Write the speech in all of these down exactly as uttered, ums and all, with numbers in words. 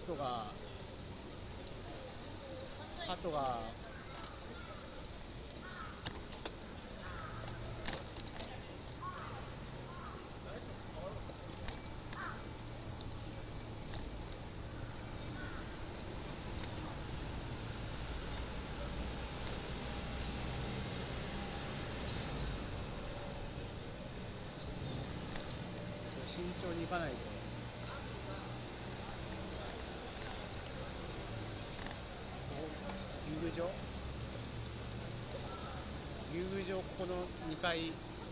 鳩が鳩が慎重に行かないと。遊具場遊具場、ここのにかい。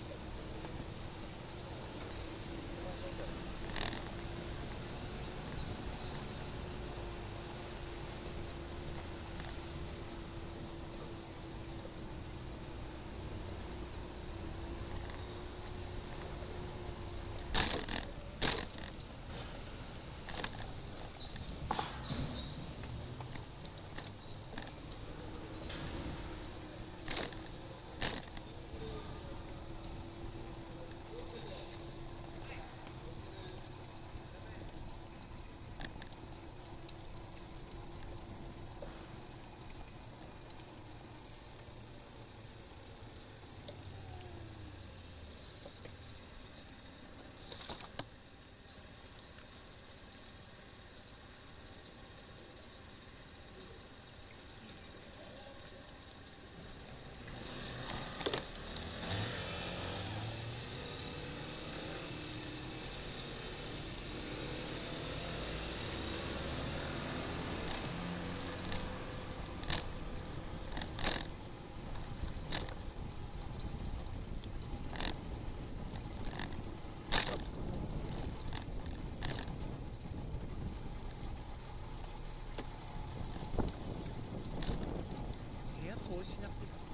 掃除しなくていいかな。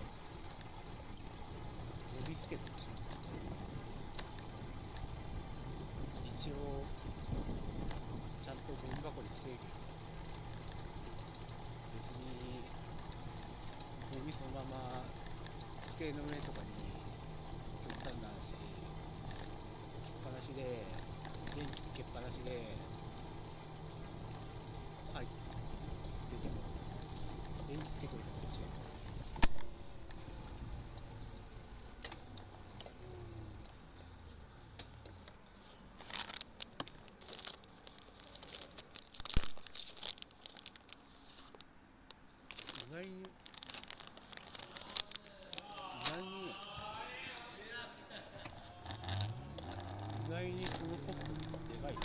呼び捨てとして一応ちゃんとゴミ箱に整理、別にゴミそのまま机の上とかに極端な話っぱなしで、電気つけっぱなしで帰って出ても電気つけといたかもしれない。意外に意外に意外にそのコストでかいな。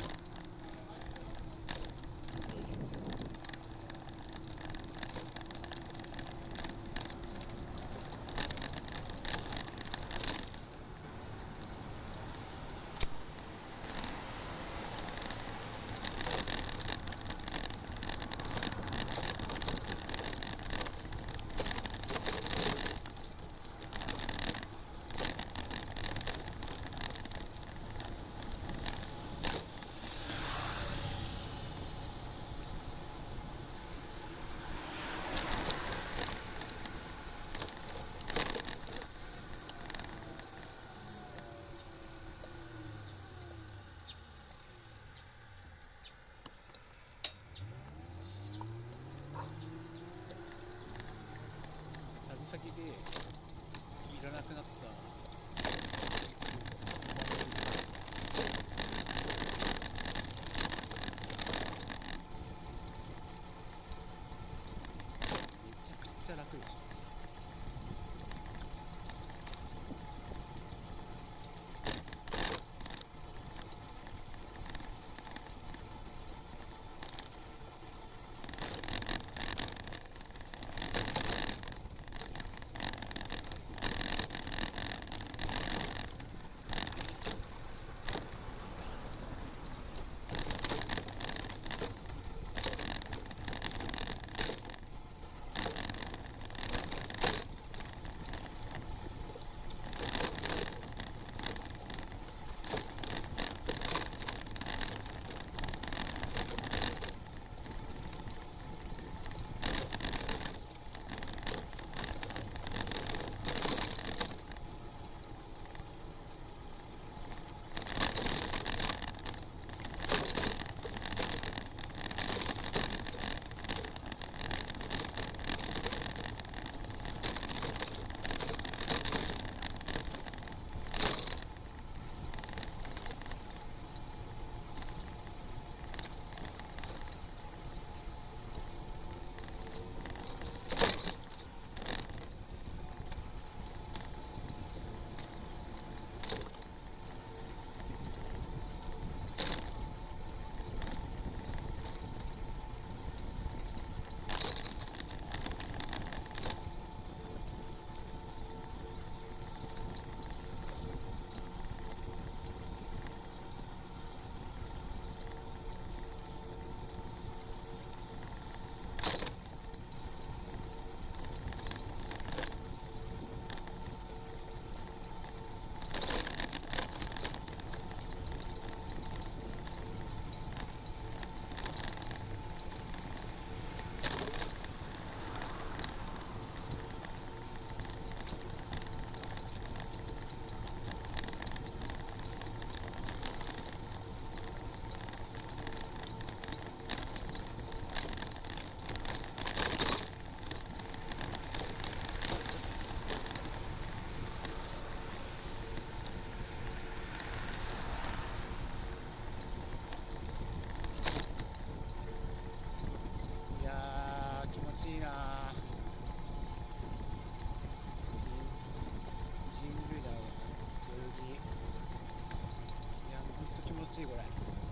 ちこれ。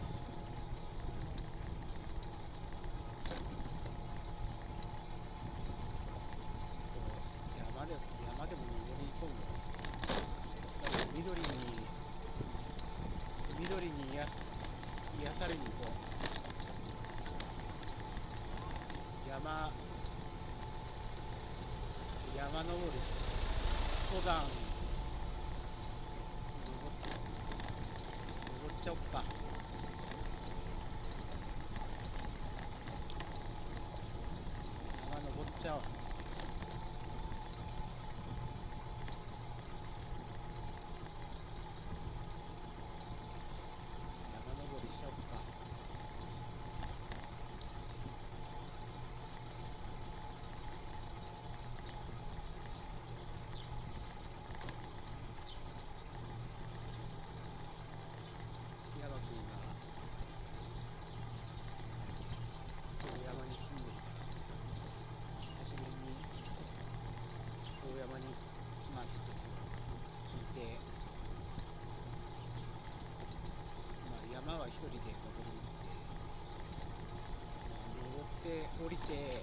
山で山でも登り込むよ。緑に緑に癒す癒されに行こう。山山登りし登山登っ登っちゃおっか。山登っちゃおう。山登りしちゃおっか。檜山君が大山に住んでるから久しぶりに大山にまあちょっと聞いて、まあ、山は一人で登るので、まあ、登って降りて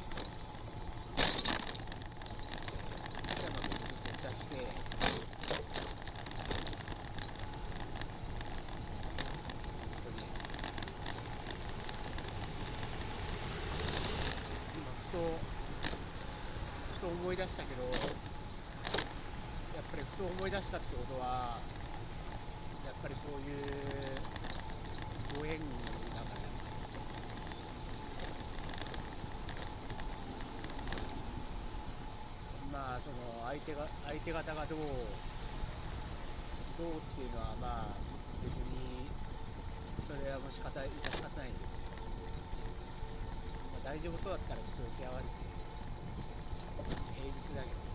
檜山君に出して。ふと思い出したけど、やっぱりふと思い出したってことはやっぱりそういうご縁だから、まあその相手が相手方がどうどうっていうのはまあ別にそれはもう仕方致し方ない。まあ、大丈夫そうだったらちょっと受け合わせて平日だけど。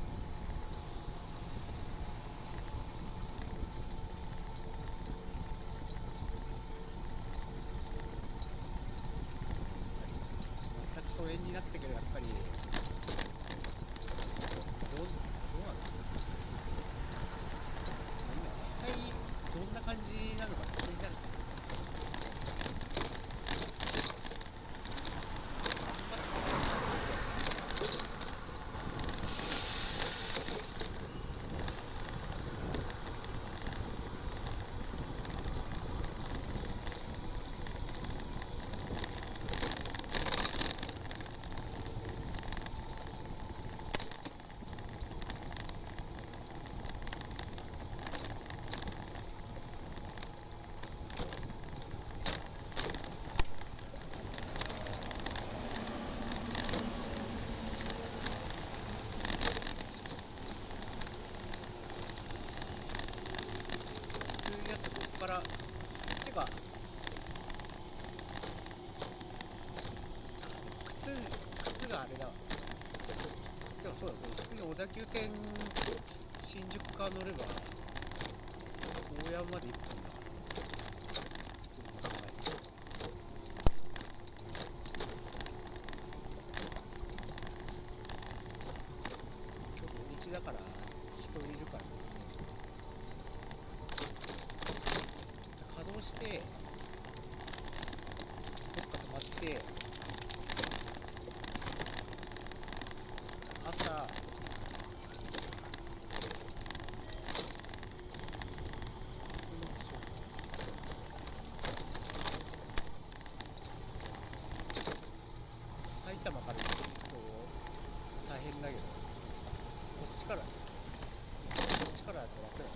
全く疎遠になったけどやっぱりどうどうなんだろう。今実際どんな感じなのか気になるし。からてか靴靴があれだわ。でもそうだ、普通に小田急線新宿から乗れば大山まで行くんだ。普通に考えて今日土日だから人いるから、稼働してどっか泊まって朝埼玉から行くと大変だけど、こっちからこっちからだと楽だな。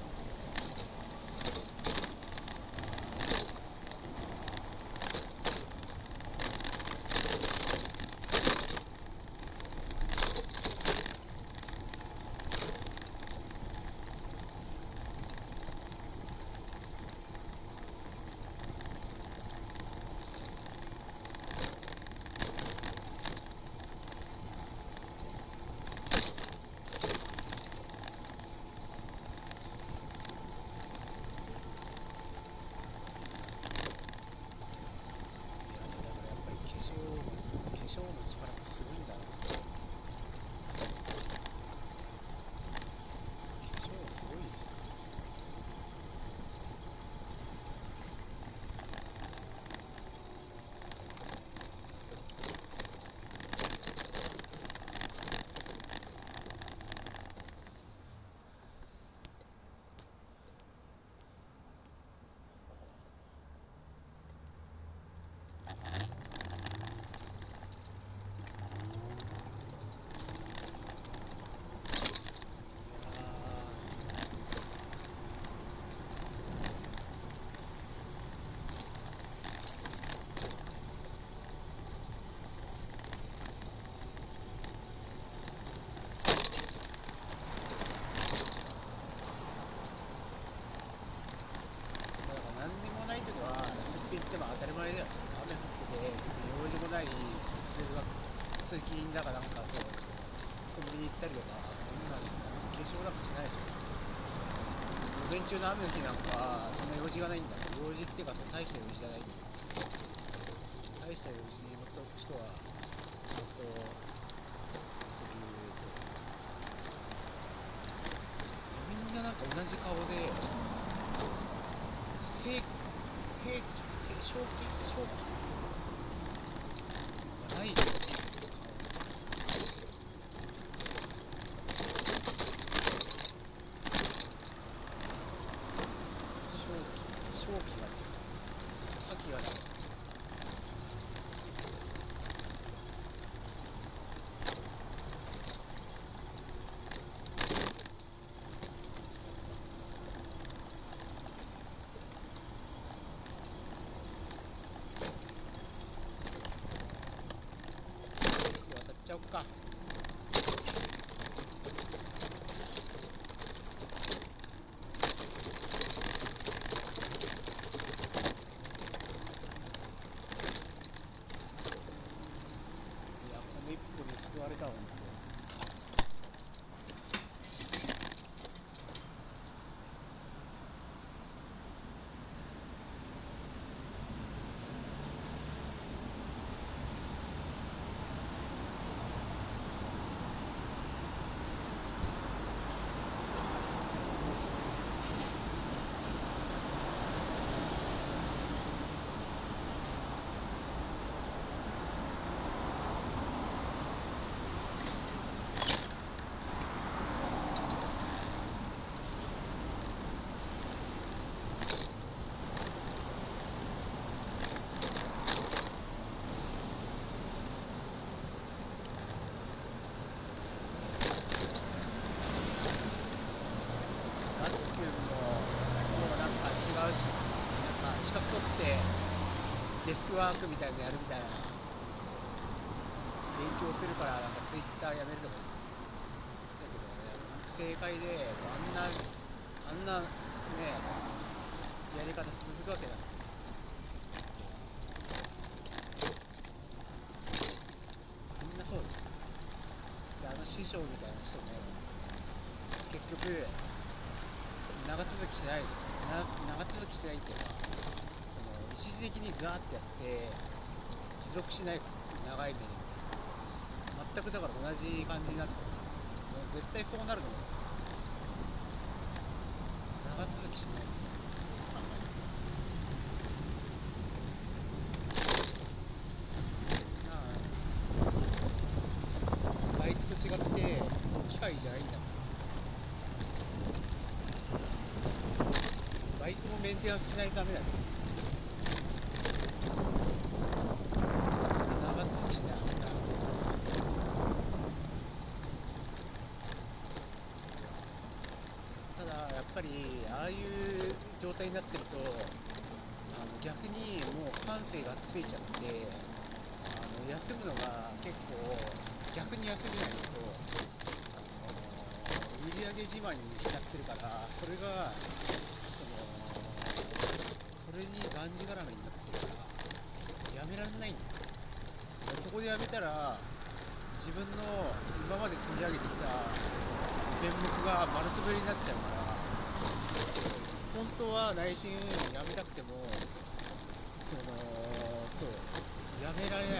当たり前だよ。雨降ってて別に用事もない通学通勤だかなんかそうコンビニ行ったりとかそんなの別に化粧なんかしないでしょ。午前中の雨の日なんかそんな用事がないんだ。用事っていうかその大した用事じゃないんだ。大した用事の人はちゃんとそういうそうみんななんか同じ顔で正正規正正規正規がないじゃん。正気が覇気がない。渡っちゃおっか。救われたわ。なんか資格取ってデスクワークみたいなのやるみたいな勉強するからなんかツイッターやめるとかだけどね、正解であんなあんなねやり方続くわけだ。みんなそうです。であの師匠みたいな人も結局長続きしないですよ。長続きしないっていうか、その一時的にガーってやって持続しないから長い目で全くだから同じ感じになってる。絶対そうなると思う。長続きしないバイクと違って機械じゃないんだから。バイクもメンテナンスしないとダメだよ。長続きしない。ただやっぱりああいう状態になってるとあの逆にもう感性がついちゃってあの休むのが結構逆に休めないとあの売り上げ自慢にしちゃってるから、それがそれにがんじがらめになってるからやめられないんだよ。そこでやめたら自分の今まで積み上げてきた面目が丸つぶれになっちゃうから、本当は内心やめたくてもそのそうやめられない。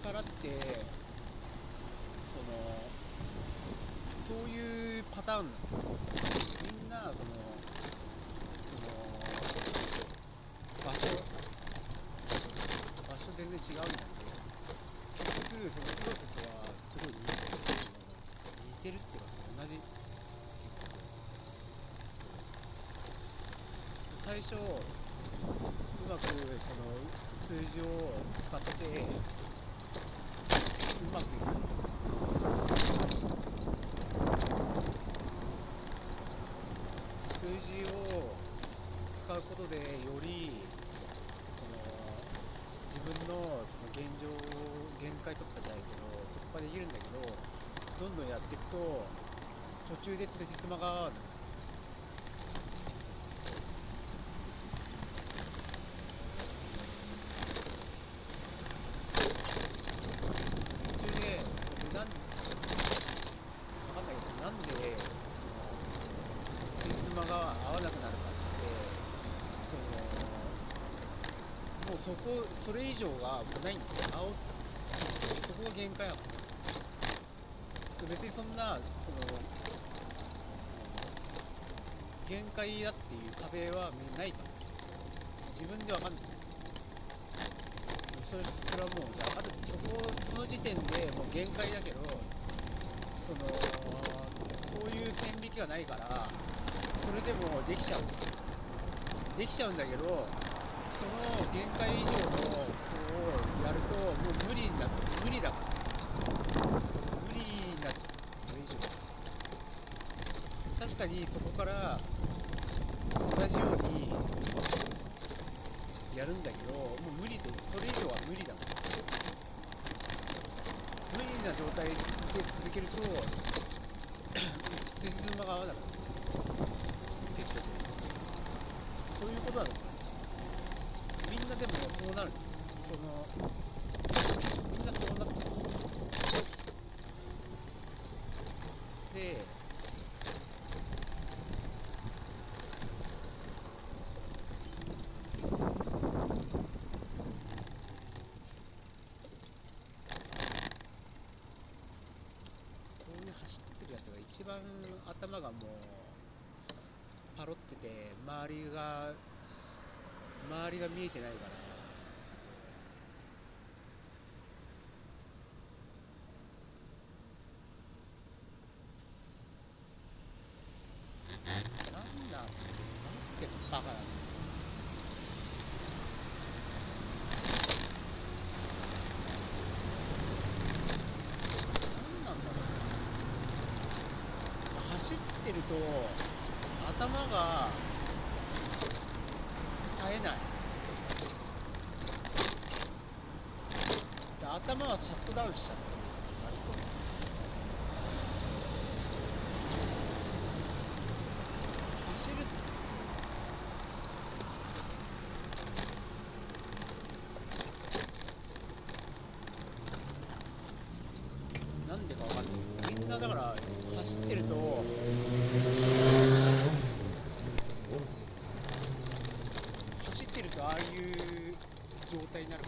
力ってそのそういうパターンなの。みんなそのその場所場所全然違うんだけど、結局そのプロセスはすごい似てる似てるっていうかその同じ。最初うまくその数字を使ってうまくいく。数字を使うことでよりその自分のその現状限界突破じゃないけど突破できるんだけど、どんどんやっていくと途中で辻褄が合わない。が合わなくなるかってそのもうそこそれ以上がもうないんだよ。青そこが限界なの。別にそんなその限界だっていう壁はないから自分でわかんない。それそれはもうじゃあそこその時点でもう限界だけど、そのそういう線引きがないからそれでもできちゃうできちゃうんだけど、その限界以上のことをやるともう無理だ無理だから無理になっちゃう。それ以上確かにそこから同じようにやるんだけど、もう無理でそれ以上は無理だから、無理な状態で続けると辻褄が合わなくなる。そういうことなのか。みんなでもそうなる。そのみんなそうなってる。でこういう走ってるやつが一番頭がもうパロってて周りが周りが見えてないから、なんだマジでバカだな。なんなんだろう。走ってると頭が冴えない。で頭はシャットダウンしちゃってる。割と走るなんでかわかんない。みんなだから走ってると走ってるとああいう状態になる。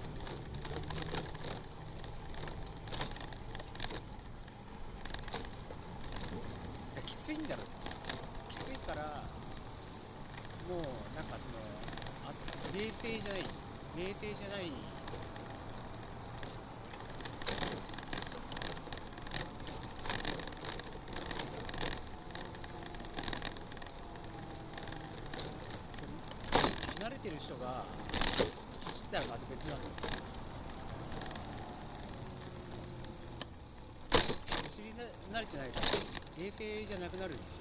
きついんだろう。きついからもうなんかそのあ冷静じゃない冷静じゃない慣れてる人が走ったらまた別なんだよ。走りな慣れてないから冷静じゃなくなるんですよ。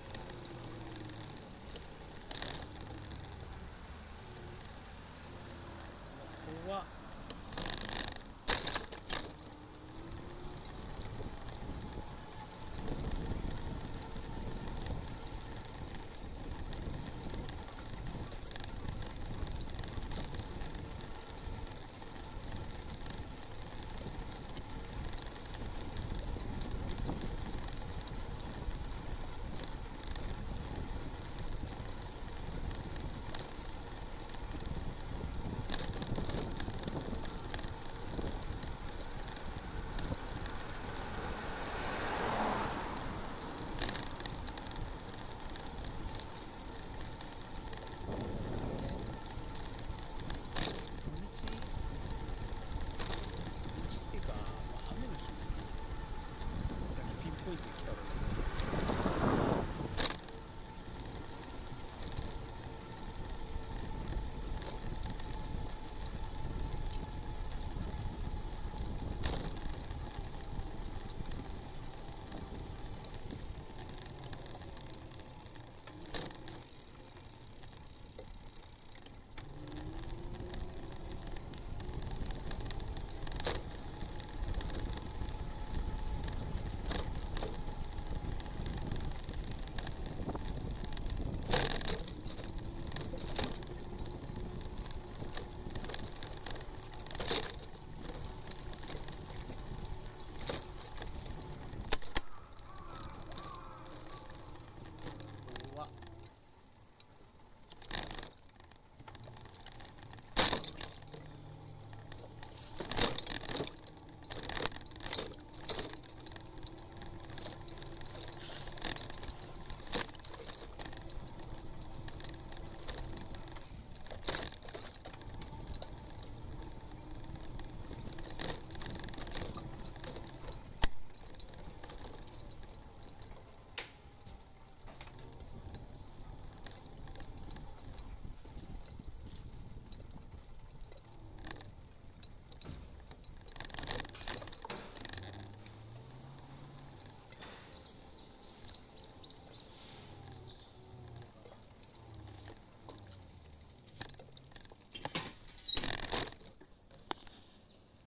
怖っ。